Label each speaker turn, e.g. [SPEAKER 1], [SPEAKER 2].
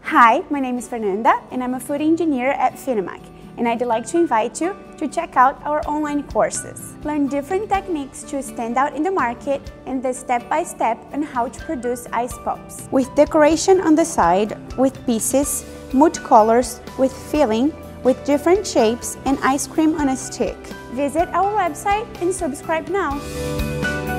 [SPEAKER 1] Hi, my name is Fernanda and I'm a food engineer at Finamac, and I'd like to invite you to check out our online courses. Learn different techniques to stand out in the market and the step-by-step on how to produce ice pops. With decoration on the side, with pieces, mood colors, with filling, with different shapes and ice cream on a stick. Visit our website and subscribe now.